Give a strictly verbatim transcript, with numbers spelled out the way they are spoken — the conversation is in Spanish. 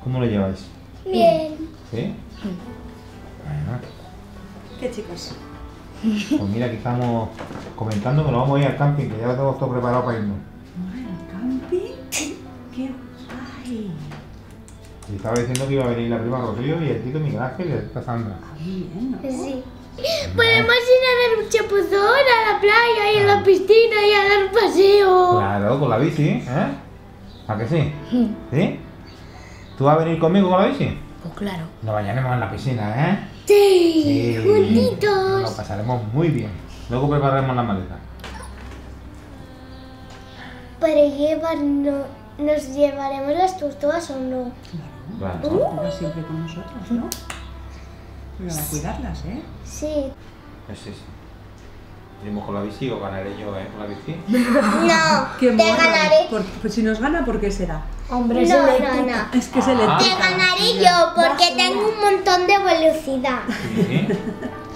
¿Cómo lo lleváis? Bien. ¿Sí? Bueno, ¿Qué, chicos? pues mira, aquí estamos comentando que nos vamos a ir al camping, que ya lo tenemos todo preparado para irnos. ¿Al camping? ¡Qué guay! Y estaba diciendo que iba a venir la prima Rocío y el Tito Miguel Ángel y esta Sandra. Ah, muy bien, ¿no? Sí. Podemos ir a dar un chapuzón a la playa y a la piscina y a dar un paseo. Claro, con la bici, ¿eh? ¿A que sí? ¿Sí? ¿Tú vas a venir conmigo con la bici? Pues claro. Nos bañaremos en la piscina, ¿eh? Sí, Nos juntitos. pasaremos muy bien. Luego prepararemos la maleta. Para llevarnos, ¿nos llevaremos las tortugas o no? Claro. Claro. Tortugas siempre con nosotros, ¿no? Pero a cuidarlas, ¿eh? Sí. Pues sí, sí. Iremos con la bici o ganaré yo, ¿eh? Con la bici. No, ¡Qué te mono! ganaré. Por- pues si nos gana, ¿por qué será? Hombre, no, no, no. Es que se le Ah. Te ganaré yo porque tengo un montón de velocidad. Sí.